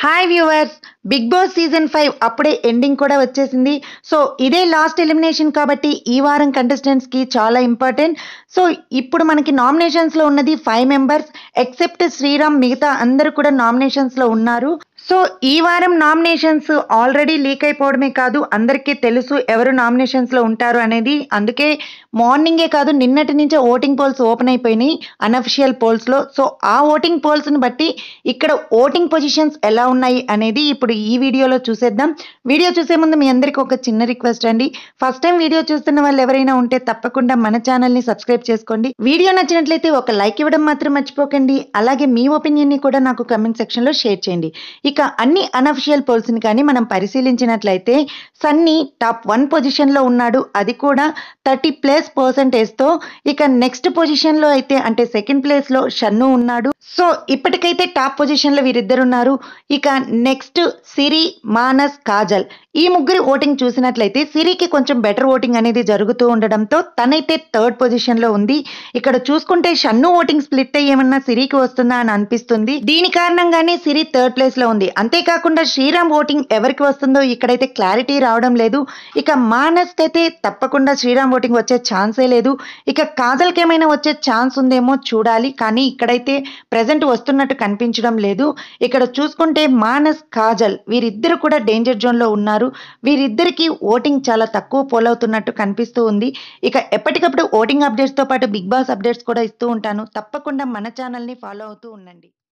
Hi viewers, Bigg Boss season 5 అప్పుడే ending కూడా వచ్చేసింది. సో ఇదే లాస్ట్ ఎలిమినేషన్ కాబట్టి ఈ వారం కంటెస్టెంట్స్కి చాలా ఇంపార్టెంట్. సో ఇప్పుడు మనకి నామినేషన్స్లో ఉన్నది 5 మెంబర్స్ ఎక్సెప్ట్ శ్రీరామ్, మిగతా అందరూ కూడా నామినేషన్స్లో ఉన్నారు. సో ఈ వారం నామినేషన్స్ ఆల్రెడీ లీక్ అయిపోవడమే కాదు, అందరికీ తెలుసు ఎవరు నామినేషన్స్లో ఉంటారు అనేది. అందుకే మార్నింగే కాదు నిన్నటి నుంచే ఓటింగ్ పోల్స్ ఓపెన్ అయిపోయినాయి అనఫిషియల్ పోల్స్లో. సో ఆ ఓటింగ్ పోల్స్ని బట్టి ఇక్కడ ఓటింగ్ పొజిషన్స్ ఎలా ఉన్నాయి అనేది ఇప్పుడు ఈ వీడియోలో చూసేద్దాం. వీడియో చూసే ముందు మీ అందరికీ ఒక చిన్న రిక్వెస్ట్ అండి. ఫస్ట్ టైం వీడియో చూస్తున్న వాళ్ళు ఎవరైనా ఉంటే తప్పకుండా మన ఛానల్ని సబ్స్క్రైబ్ చేసుకోండి. వీడియో నచ్చినట్లయితే ఒక లైక్ ఇవ్వడం మాత్రం మర్చిపోకండి. అలాగే మీ ఒపీనియన్ని కూడా నాకు కమెంట్ సెక్షన్లో షేర్ చేయండి. ఇక అన్ని అనఫిషియల్ పోల్స్ని కానీ మనం పరిశీలించినట్లయితే సన్నీ టాప్ 1 పొజిషన్లో ఉన్నాడు, అది కూడా 30+%తో. ఇక నెక్స్ట్ పొజిషన్లో అయితే అంటే సెకండ్ ప్లేస్లో షన్ను ఉన్నాడు. సో ఇప్పటికైతే టాప్ పొజిషన్లో వీరిద్దరు ఉన్నారు. ఇక నెక్స్ట్ సిరి, మానస్, కాజల్ ఈ ముగ్గురి ఓటింగ్ చూసినట్లయితే సిరికి కొంచెం బెటర్ ఓటింగ్ అనేది జరుగుతూ ఉండడంతో తనైతే థర్డ్ పొజిషన్లో ఉంది. ఇక్కడ చూసుకుంటే షన్ను ఓటింగ్ స్ప్లిట్ అయ్యి ఏమన్నా సిరికి వస్తుందా అని అనిపిస్తుంది. దీని కారణంగానే సిరి థర్డ్ ప్లేస్లో ఉంది. అంతేకాకుండా శ్రీరామ్ ఓటింగ్ ఎవరికి వస్తుందో ఇక్కడైతే క్లారిటీ రావడం లేదు. ఇక మానస్కి అయితే తప్పకుండా శ్రీరామ్ ఓటింగ్ వచ్చే ఛాన్సే లేదు. ఇక కాజల్కి ఏమైనా వచ్చే ఛాన్స్ ఉందేమో చూడాలి, కానీ ఇక్కడైతే ప్రెజెంట్ వస్తున్నట్టు కనిపించడం లేదు. ఇక్కడ చూసుకుంటే మానస్, కాజల్ వీరిద్దరు కూడా డేంజర్ జోన్లో ఉన్నారు. వీరిద్దరికి ఓటింగ్ చాలా తక్కువ పోలవుతున్నట్టు కనిపిస్తూ ఉంది. ఇక ఎప్పటికప్పుడు ఓటింగ్ అప్డేట్స్తో పాటు బిగ్ బాస్ అప్డేట్స్ కూడా ఇస్తూ ఉంటాను. తప్పకుండా మన ఛానల్ని ఫాలో అవుతూ ఉండండి.